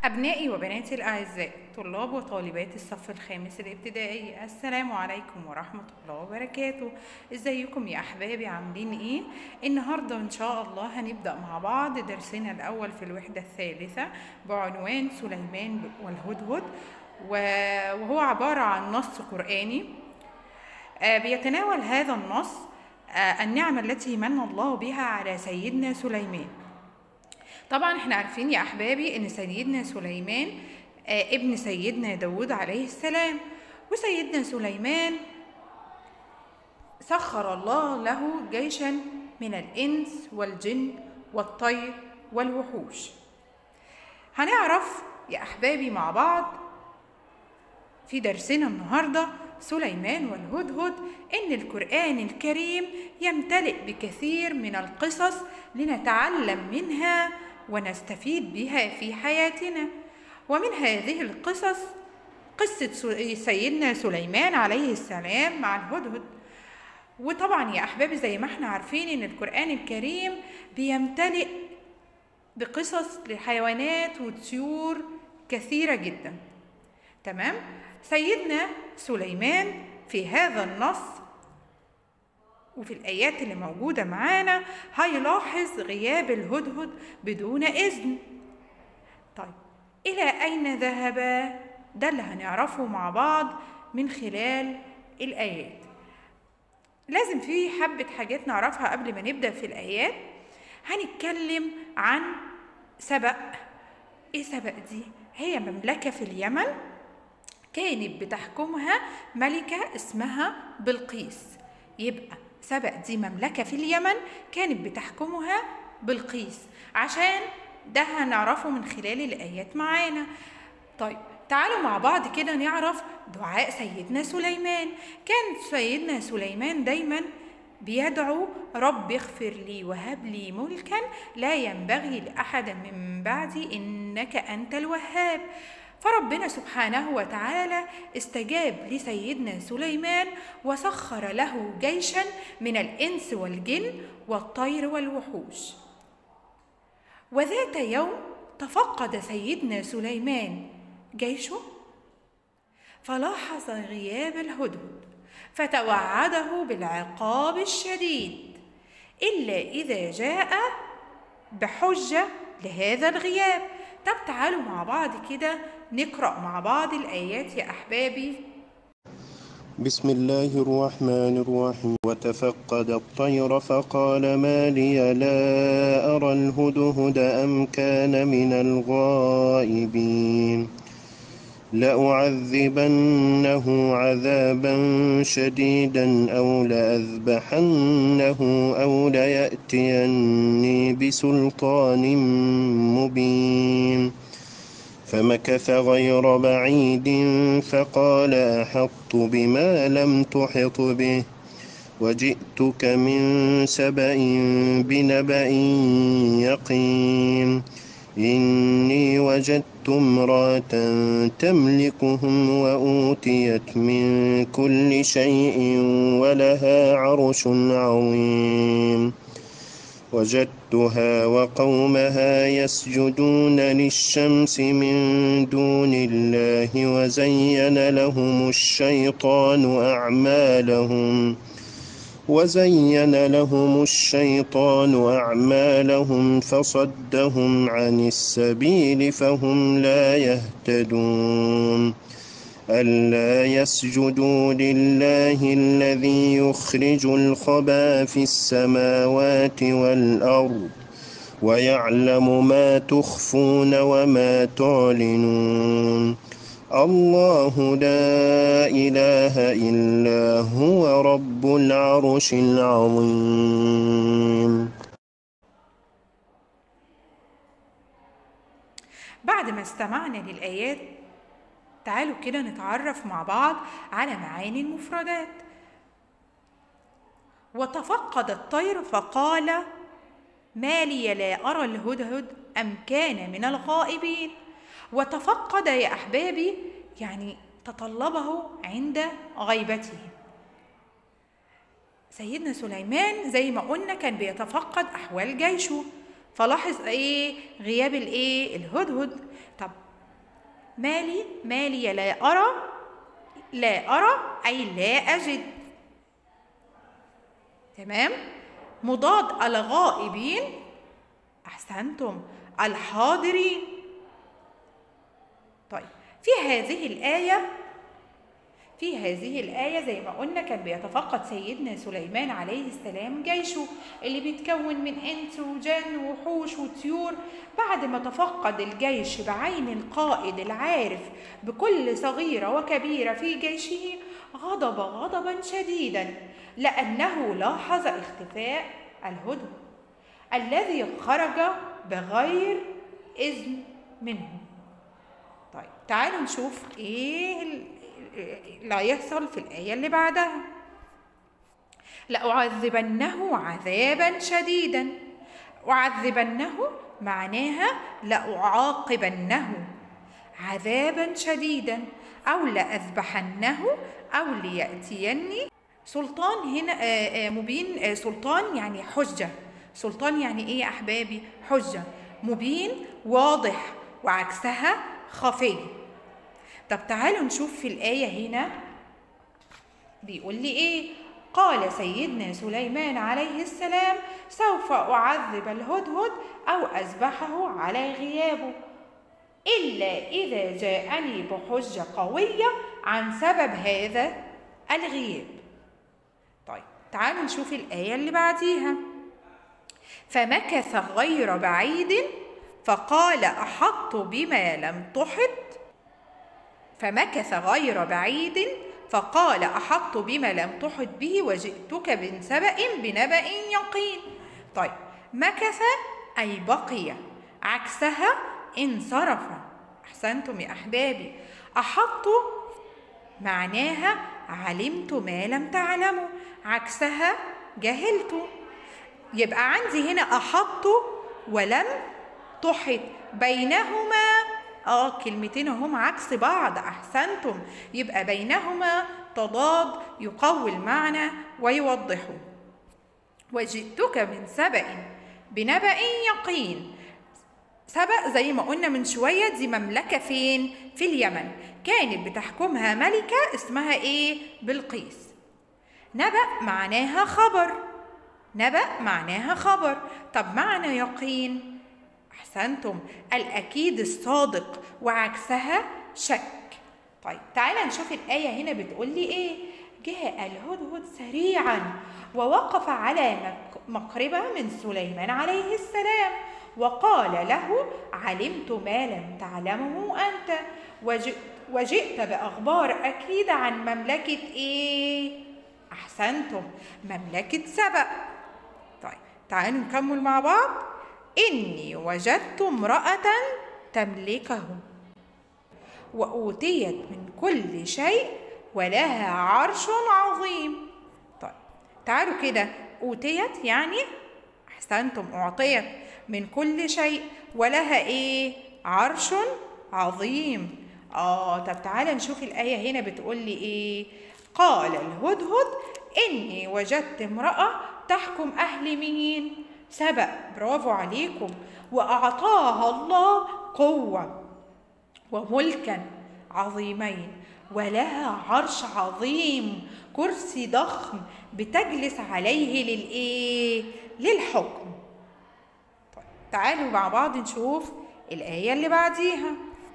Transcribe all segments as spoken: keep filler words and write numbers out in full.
أبنائي وبناتي الأعزاء، طلاب وطالبات الصف الخامس الابتدائي، السلام عليكم ورحمة الله وبركاته. ازيكم يا أحبابي؟ عاملين ايه؟ النهاردة إن شاء الله هنبدأ مع بعض درسنا الأول في الوحدة الثالثة بعنوان سليمان والهدهد، وهو عبارة عن نص قرآني بيتناول هذا النص النعمة التي من الله بها على سيدنا سليمان. طبعا احنا عارفين يا احبابي ان سيدنا سليمان آه ابن سيدنا داود عليه السلام، وسيدنا سليمان سخر الله له جيشا من الانس والجن والطير والوحوش. هنعرف يا احبابي مع بعض في درسنا النهارده سليمان والهدهد ان القرآن الكريم يمتلئ بكثير من القصص لنتعلم منها ونستفيد بها في حياتنا. ومن هذه القصص قصة سيدنا سليمان عليه السلام مع الهدهد. وطبعا يا أحبابي زي ما احنا عارفين إن القرآن الكريم بيمتلئ بقصص لحيوانات وطيور كثيرة جدا. تمام؟ سيدنا سليمان في هذا النص وفي الآيات اللي موجودة معانا هيلاحظ غياب الهدهد بدون إذن. طيب إلى أين ذهب؟ ده اللي هنعرفه مع بعض من خلال الآيات. لازم في حبة حاجات نعرفها قبل ما نبدأ في الآيات. هنتكلم عن سبأ. إيه سبأ دي؟ هي مملكة في اليمن كانت بتحكمها ملكة اسمها بلقيس. يبقى سبأ دي مملكة في اليمن كانت بتحكمها بلقيس، عشان ده هنعرفه من خلال الآيات معانا. طيب تعالوا مع بعض كده نعرف دعاء سيدنا سليمان. كان سيدنا سليمان دايما بيدعو رب اغفر لي وهب لي ملكا لا ينبغي لأحد من بعدي إنك أنت الوهاب. فربنا سبحانه وتعالى استجاب لسيدنا سليمان وسخر له جيشا من الإنس والجن والطير والوحوش. وذات يوم تفقد سيدنا سليمان جيشه فلاحظ غياب الهدهد فتوعده بالعقاب الشديد إلا إذا جاء بحجة لهذا الغياب. طب تعالوا مع بعض كده نقرأ مع بعض الآيات يا أحبابي. بسم الله الرحمن الرحيم. وتفقد الطير فقال ما لي لا أرى الهدهد أم كان من الغائبين لأعذبنه عذابا شديدا أو لأذبحنه أو ليأتيني بسلطان مبين. فمكث غير بعيد فقال أحطت بما لم تحط به وجئتك من سبأ بنبأ يقين إني وجدت امرأة تملكهم وأوتيت من كل شيء ولها عرش عظيم وجدتها وقومها يسجدون للشمس من دون الله وزين لهم الشيطان أعمالهم وزين لهم الشيطان أعمالهم فصدهم عن السبيل فهم لا يهتدون ألا يسجدوا لله الذي يخرج الخبى في السماوات والأرض ويعلم ما تخفون وما تعلنون الله لا إله إلا هو رب العرش العظيم. بعد ما استمعنا للآيات تعالوا كده نتعرف مع بعض على معاني المفردات. وتفقد الطير فقال ما لي لا أرى الهدهد أم كان من الغائبين. وتفقد يا أحبابي يعني تطلبه عند غيبته. سيدنا سليمان زي ما قلنا كان بيتفقد أحوال جيشه، فلاحظ ايه؟ غياب الايه؟ الهدهد. طب مالي مالي لا أرى، لا أرى أي لا أجد. تمام. مضاد الغائبين، أحسنتم، الحاضرين. طيب في هذه الآية في هذه الآية زي ما قلنا كان بيتفقد سيدنا سليمان عليه السلام جيشه اللي بيتكون من إنس وجن ووحوش وطيور. بعد ما تفقد الجيش بعين القائد العارف بكل صغيرة وكبيرة في جيشه، غضب غضبا شديدا لأنه لاحظ اختفاء الهدهد الذي خرج بغير إذن منه. طيب تعالوا نشوف إيه لا يحصل في الآية اللي بعدها. لأعذبنه عذابا شديدا. أعذبنه معناها لأعاقبنه عذابا شديدا، أو لأذبحنه، أو ليأتيني سلطان. هنا مبين، سلطان يعني حجة. سلطان يعني إيه يا أحبابي؟ حجة، مبين واضح، وعكسها خفي. طب تعالوا نشوف في الآية هنا بيقول لي إيه. قال سيدنا سليمان عليه السلام سوف أعذب الهدهد أو أذبحه على غيابه إلا إذا جاءني بحجة قوية عن سبب هذا الغياب. طيب تعالوا نشوف الآية اللي بعديها. فمكث غير بعيد فقال أحطت بما لم تحط فمكث غير بعيد فقال أحطت بما لم تحط به وجئتك من سبأ بنبأ يقين. طيب مكث أي بقي، عكسها انصرف. أحسنتم يا أحبابي. أحط معناها علمت ما لم تعلموا، عكسها جهلت. يبقى عندي هنا أحط ولم تحط، بينهما اه كلمتين هم عكس بعض. أحسنتم. يبقى بينهما تضاد يقوي المعنى ويوضحه. وجئتك من سبأ بنبأ يقين. سبأ زي ما قلنا من شوية دي مملكة فين؟ في اليمن، كانت بتحكمها ملكة اسمها ايه؟ بلقيس. نبأ معناها خبر. نبأ معناها خبر. طب معنى يقين؟ أحسنتم، الأكيد الصادق، وعكسها شك. طيب تعالى نشوف الآية هنا بتقول لي إيه. جاء الهدهد سريعا ووقف على مقربة من سليمان عليه السلام وقال له علمت ما لم تعلمه أنت وجئت, وجئت بأخبار أكيدة عن مملكة إيه؟ أحسنتم، مملكة سبأ. طيب تعالوا نكمل مع بعض. إني وجدت امرأة تملكهم وأوتيت من كل شيء ولها عرش عظيم. طيب تعالوا كده، أوتيت يعني أحسنتم أعطيت من كل شيء ولها إيه؟ عرش عظيم. آه طب تعالى نشوف الآية هنا بتقول لي إيه. قال الهدهد إني وجدت امرأة تحكم أهل مين؟ سبأ. برافو عليكم. وأعطاها الله قوة وملكا عظيمين ولها عرش عظيم، كرسي ضخم بتجلس عليه للإيه؟ للحكم. طيب تعالوا مع بعض نشوف الآية اللي بعديها.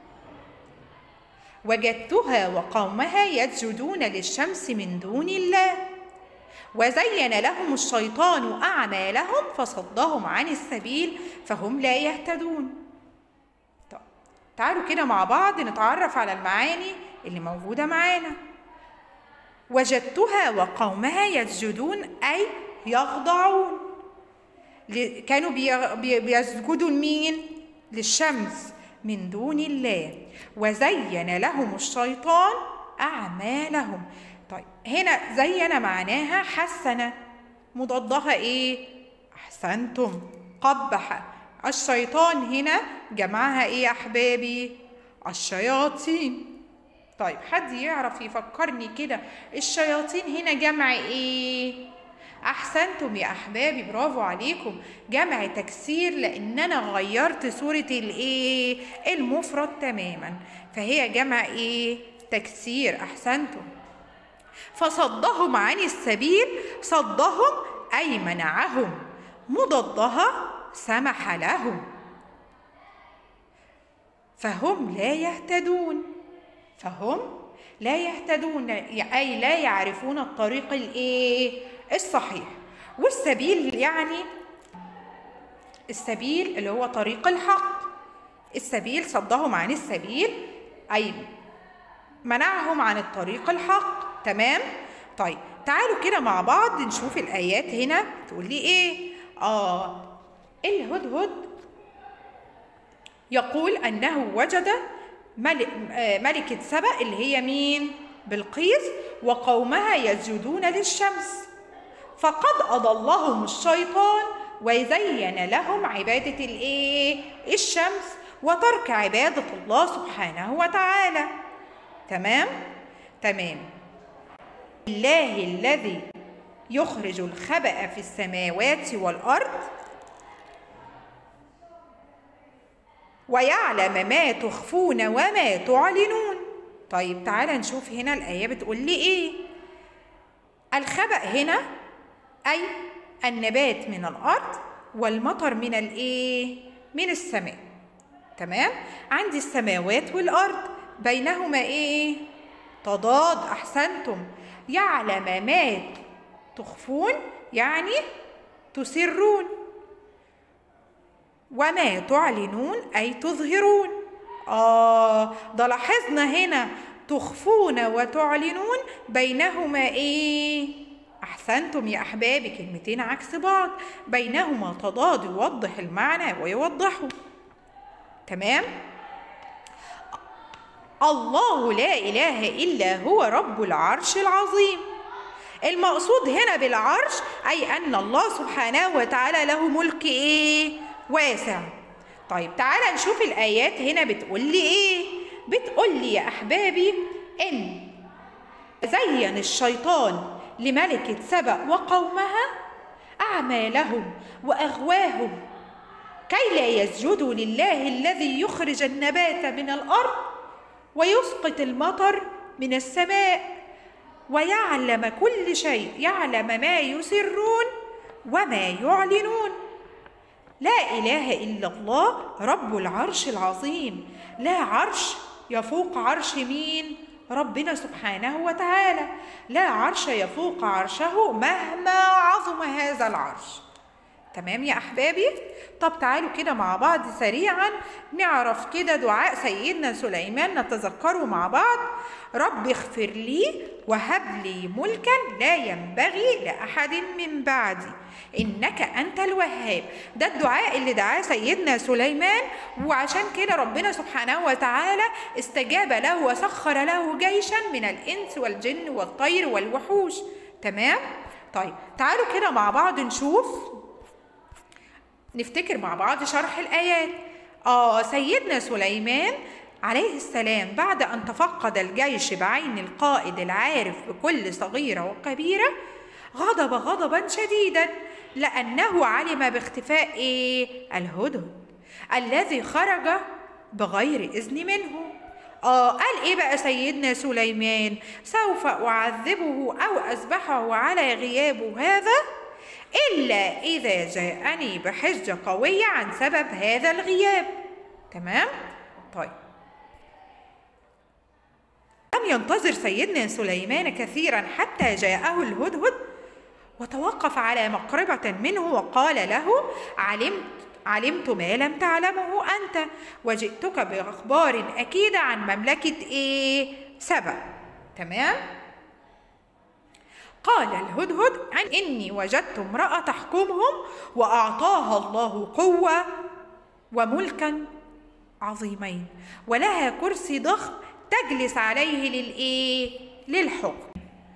وجدتها وقومها يسجدون للشمس من دون الله وزين لهم الشيطان أعمالهم فصدهم عن السبيل فهم لا يهتدون. طيب تعالوا كده مع بعض نتعرف على المعاني اللي موجودة معانا. وجدتها وقومها يسجدون أي يخضعون، كانوا بيسجدوا لمين؟ للشمس من دون الله. وزين لهم الشيطان أعمالهم. طيب هنا زين معناها حسن، مضادها ايه؟ احسنتم، قبح. الشيطان هنا جمعها ايه يا احبابي؟ الشياطين. طيب حد يعرف يفكرني كده الشياطين هنا جمع ايه؟ أحسنتم يا أحبابي، برافو عليكم، جمع تكسير لأن أنا غيرت صورة الإيه؟ المفرد تماما، فهي جمع إيه؟ تكسير. أحسنتم. فصدهم عن السبيل، صدهم أي منعهم، مضادها سمح لهم، فهم لا يهتدون، فهم لا يهتدون أي لا يعرفون الطريق الإيه؟ الصحيح. والسبيل يعني السبيل اللي هو طريق الحق، السبيل صدهم عن السبيل أي منعهم عن الطريق الحق. تمام؟ طيب تعالوا كده مع بعض نشوف الآيات هنا تقول لي إيه؟ آه الهدهد يقول أنه وجد ملكة سبأ اللي هي مين؟ بلقيس، وقومها يسجدون للشمس، فقد أضلهم الشيطان وزين لهم عبادة الإيه؟ الشمس، وترك عبادة الله سبحانه وتعالى. تمام؟ تمام. الله الذي يخرج الخبأ في السماوات والأرض ويعلم ما تخفون وما تعلنون. طيب تعالى نشوف هنا الآية بتقول لي إيه؟ الخبأ هنا أي النبات من الأرض، والمطر من الإيه؟ من السماء. تمام؟ عندي السماوات والأرض بينهما إيه؟ تضاد. أحسنتم. يعلم ما تخفون يعني تسرون، وما تعلنون أي تظهرون. آه ده لاحظنا هنا تخفون وتعلنون بينهما إيه؟ أحسنتم يا أحبابي، كلمتين عكس بعض بينهما تضاد يوضح المعنى ويوضحه. تمام؟ الله لا إله إلا هو رب العرش العظيم. المقصود هنا بالعرش أي أن الله سبحانه وتعالى له ملك إيه؟ واسع. طيب تعالى نشوف الآيات هنا بتقول لي إيه؟ بتقول لي يا أحبابي إن زين الشيطان لملكة سبأ وقومها أعمالهم وأغواهم كي لا يسجدوا لله الذي يخرج النبات من الأرض ويسقط المطر من السماء ويعلم كل شيء، يعلم ما يسرون وما يعلنون. لا إله إلا الله رب العرش العظيم. لا عرش يفوق عرش مين؟ ربنا سبحانه وتعالى. لا عرش يفوق عرشه مهما عظم هذا العرش. تمام يا أحبابي؟ طب تعالوا كده مع بعض سريعا نعرف كده دعاء سيدنا سليمان نتذكره مع بعض. رب اغفر لي وهب لي ملكا لا ينبغي لأحد من بعدي إنك أنت الوهاب. ده الدعاء اللي دعاه سيدنا سليمان، وعشان كده ربنا سبحانه وتعالى استجاب له وسخر له جيشا من الإنس والجن والطير والوحوش. تمام؟ طيب تعالوا كده مع بعض نشوف نفتكر مع بعض شرح الآيات. آه سيدنا سليمان عليه السلام بعد أن تفقد الجيش بعين القائد العارف بكل صغيرة وكبيرة غضب غضبا شديدا لأنه علم باختفاء إيه؟ الهدهد الذي خرج بغير إذن منه. آه قال إيه بقى سيدنا سليمان؟ سوف أعذبه أو أذبحه على غيابه هذا إلا إذا جاءني بحجة قوية عن سبب هذا الغياب. تمام؟ طيب لم ينتظر سيدنا سليمان كثيرا حتى جاءه الهدهد وتوقف على مقربة منه وقال له علمت علمت ما لم تعلمه أنت وجئتك بأخبار أكيدة عن مملكة إيه؟ سبأ. تمام؟ قال الهدهد عن إني وجدت امرأة تحكمهم وأعطاها الله قوة وملكا عظيمين ولها كرسي ضخم تجلس عليه للإيه؟ للحكم.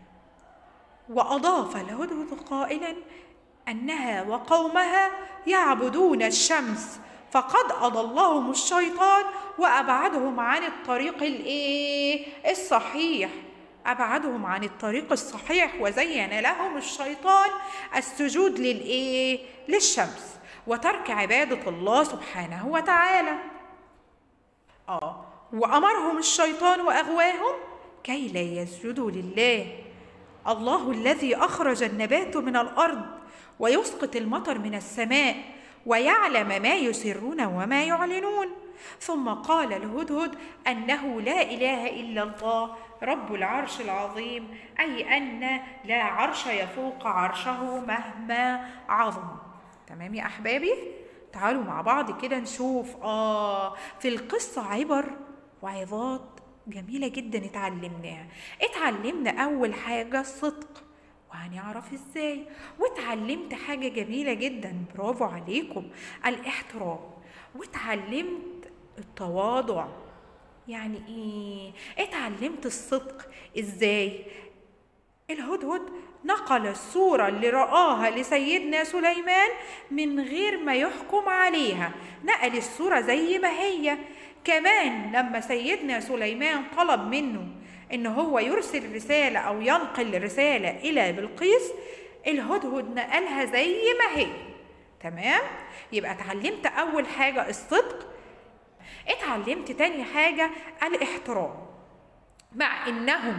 وأضاف الهدهد قائلا أنها وقومها يعبدون الشمس فقد أضلهم الشيطان وأبعدهم عن الطريق الإيه؟ الصحيح. أبعدهم عن الطريق الصحيح وزين لهم الشيطان السجود للإيه؟ للشمس وترك عبادة الله سبحانه وتعالى. آه وأمرهم الشيطان وأغواهم كي لا يسجدوا لله الله الذي أخرج النبات من الأرض ويسقط المطر من السماء ويعلم ما يسرون وما يعلنون. ثم قال الهدهد أنه لا إله إلا الله رب العرش العظيم، أي أن لا عرش يفوق عرشه مهما عظم. تمام يا أحبابي؟ تعالوا مع بعض كده نشوف آه في القصة عبر وعظات جميلة جدا اتعلمناها. اتعلمنا أول حاجة الصدق، وهنعرف ازاي. واتعلمت حاجة جميلة جدا، برافو عليكم، الاحترام. واتعلمت التواضع. يعني ايه؟ اتعلمت الصدق ازاي. الهدهد نقل الصورة اللي رآها لسيدنا سليمان من غير ما يحكم عليها، نقل الصورة زي ما هي. كمان لما سيدنا سليمان طلب منه إن هو يرسل رسالة أو ينقل رسالة إلى بلقيس، الهدهد نقلها زي ما هي. تمام؟ يبقى اتعلمت أول حاجة الصدق. اتعلمت تاني حاجة الاحترام. مع إنهم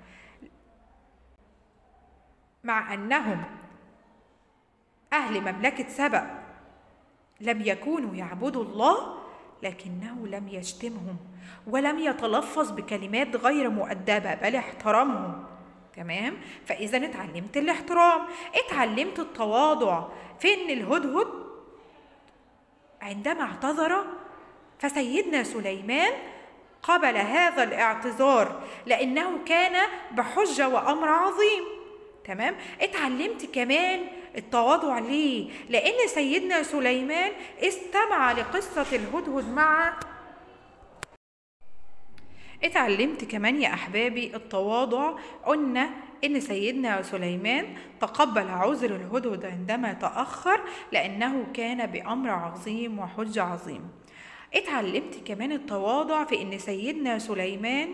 مع أنهم أهل مملكة سبأ لم يكونوا يعبدوا الله، لكنه لم يشتمهم ولم يتلفظ بكلمات غير مؤدبة، بل احترمهم. تمام؟ فإذا اتعلمت الاحترام. اتعلمت التواضع. فإن الهدهد عندما اعتذر فسيدنا سليمان قبل هذا الاعتذار لأنه كان بحجة وأمر عظيم. تمام؟ اتعلمت كمان التواضع. ليه؟ لأن سيدنا سليمان استمع لقصة الهدهد مع اتعلمت كمان يا أحبابي التواضع. قلنا إن سيدنا سليمان تقبل عذر الهدهد عندما تأخر لأنه كان بأمر عظيم وحجة عظيم. اتعلمت كمان التواضع في إن سيدنا سليمان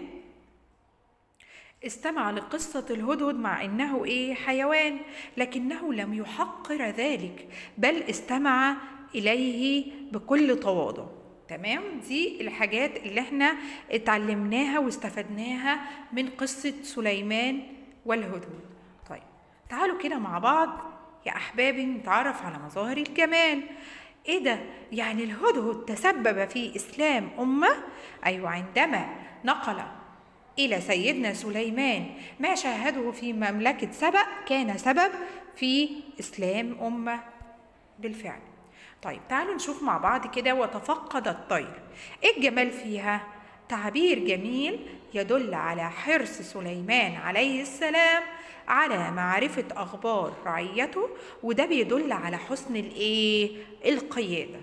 استمع لقصة الهدهد مع إنه إيه؟ حيوان، لكنه لم يحقر ذلك، بل استمع إليه بكل تواضع. تمام؟ دي الحاجات اللي احنا اتعلمناها واستفدناها من قصة سليمان والهدهد. طيب تعالوا كده مع بعض يا أحبابي نتعرف على مظاهر الجمال. ايه ده؟ يعني الهدهد تسبب في إسلام أمة؟ أيوة، عندما نقل إلى سيدنا سليمان ما شاهده في مملكة سبأ كان سبب في إسلام أمة بالفعل. طيب تعالوا نشوف مع بعض كده. وتفقد الطير. إيه الجمال فيها؟ تعبير جميل يدل على حرص سليمان عليه السلام على معرفة أخبار رعيته، وده بيدل على حسن الإيه؟ القيادة.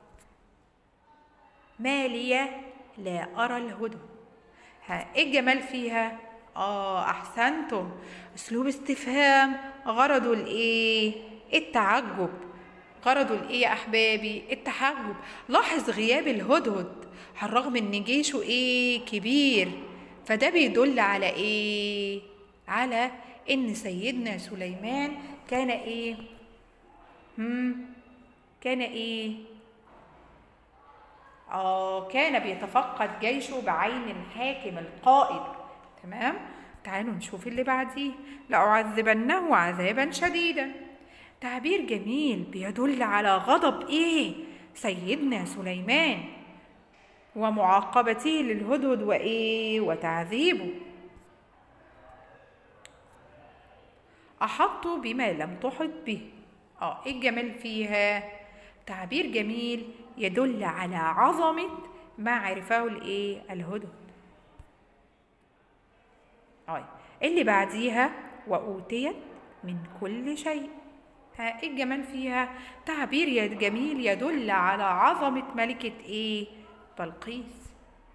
ما لي لا أرى الهدهد. ها ايه الجمال فيها؟ اه احسنتم، اسلوب استفهام غرضه الايه؟ التعجب. غرضه الايه يا احبابي؟ التعجب. لاحظ غياب الهدهد على الرغم ان جيشه ايه؟ كبير. فده بيدل على ايه؟ على ان سيدنا سليمان كان ايه؟ هم كان ايه؟ آه كان بيتفقد جيشه بعين الحاكم القائد. تمام؟ تعالوا نشوف اللي بعديه. لأعذبنه عذابا شديدا. تعبير جميل بيدل على غضب إيه؟ سيدنا سليمان ومعاقبته للهدهد وإيه؟ وتعذيبه. أحط بما لم تحط به. آه إيه الجمال فيها؟ تعبير جميل يدل على عظمة ما عرفه الايه؟ الهدهد. طيب اللي بعديها وأوتيت من كل شيء. ها ايه الجمال فيها؟ تعبير جميل يدل على عظمة ملكة ايه؟ بلقيس.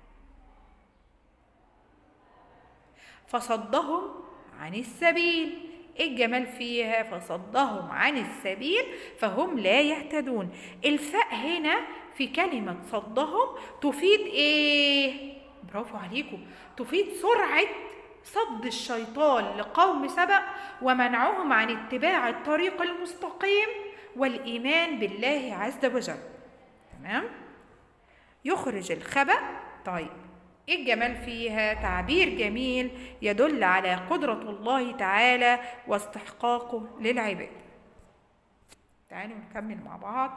فصدهم عن السبيل. ايه الجمال فيها؟ فصدهم عن السبيل فهم لا يهتدون. الفاء هنا في كلمة صدهم تفيد ايه؟ برافو عليكم، تفيد سرعة صد الشيطان لقوم سبأ ومنعهم عن اتباع الطريق المستقيم والإيمان بالله عز وجل. تمام؟ يخرج الخبأ. طيب ايه الجمال فيها؟ تعبير جميل يدل على قدرة الله تعالى واستحقاقه للعباد. تعالوا نكمل مع بعض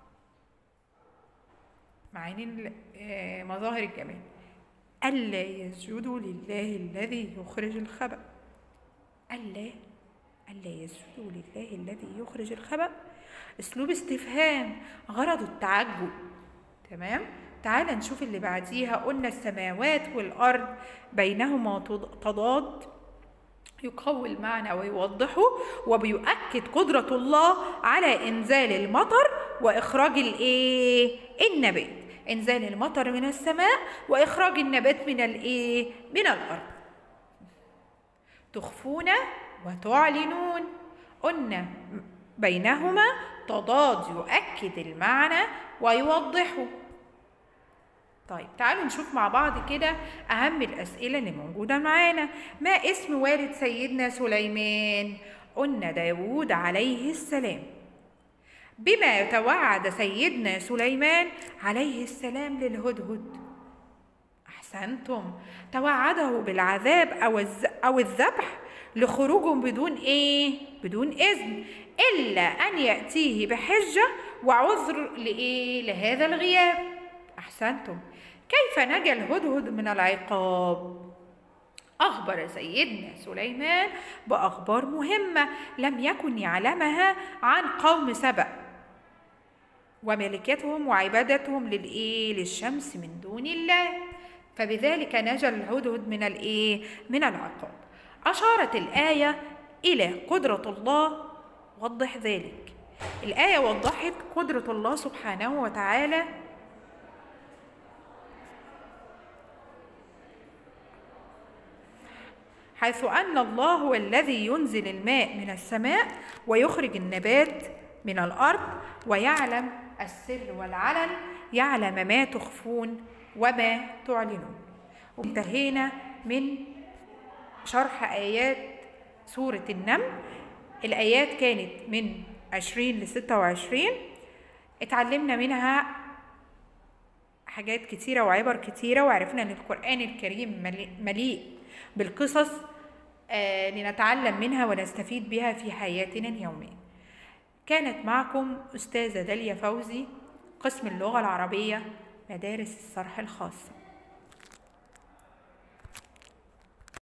معاني مظاهر الجمال. ألا يسجدوا لله الذي يخرج الخبأ. ألا ألا يسجدوا لله الذي يخرج الخبأ، أسلوب استفهام غرضه التعجب. تمام؟ تعال نشوف اللي بعديها. قلنا السماوات والأرض بينهما تضاد، يقوي المعنى ويوضحه، وبيؤكد قدرة الله على إنزال المطر وإخراج الإيه؟ النبات. إنزال المطر من السماء وإخراج النبات من الإيه؟ من الأرض. تخفون وتعلنون، قلنا بينهما تضاد يؤكد المعنى ويوضحه. طيب تعالوا نشوف مع بعض كده أهم الأسئلة اللي موجودة معانا. ما اسم والد سيدنا سليمان؟ قلنا داود عليه السلام. بما يتوعد سيدنا سليمان عليه السلام للهدهد؟ أحسنتم، توعده بالعذاب أو أو الذبح لخروجهم بدون إيه؟ بدون إذن، إلا أن يأتيه بحجة وعذر لإيه؟ لهذا الغياب. أحسنتم. كيف نجا الهدهد من العقاب؟ أخبر سيدنا سليمان بأخبار مهمة لم يكن يعلمها عن قوم سبأ وملكتهم وعبادتهم للإيه؟ للشمس من دون الله، فبذلك نجا الهدهد من الإيه؟ من العقاب. أشارت الآية إلى قدرة الله، وضح ذلك. الآية وضحت قدرة الله سبحانه وتعالى حيث أن الله هو الذي ينزل الماء من السماء ويخرج النبات من الأرض، ويعلم السر والعلن، يعلم ما تخفون وما تعلنون. وانتهينا من شرح آيات سورة النمل. الآيات كانت من عشرين لستة وعشرين، اتعلمنا منها حاجات كتيرة وعبر كتيرة، وعرفنا أن القرآن الكريم مليء بالقصص آه لنتعلم منها ونستفيد بها في حياتنا اليومية. كانت معكم أستاذة داليا فوزي، قسم اللغة العربية، مدارس الصرح الخاصة.